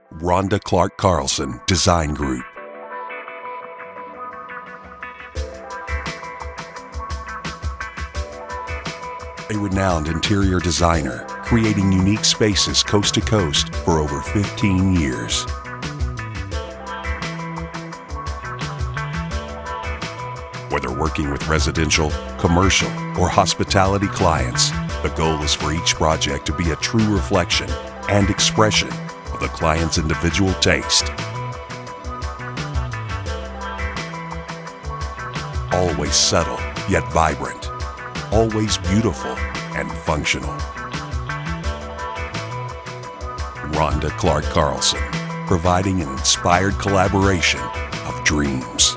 Rhonda Clark Carlson Design Group. A renowned interior designer, creating unique spaces coast to coast for over 15 years. Whether working with residential, commercial, or hospitality clients, the goal is for each project to be a true reflection and expression of the client's individual taste. Always subtle yet vibrant. Always beautiful and functional. Rhonda Clark Carlson, providing an inspired collaboration of dreams.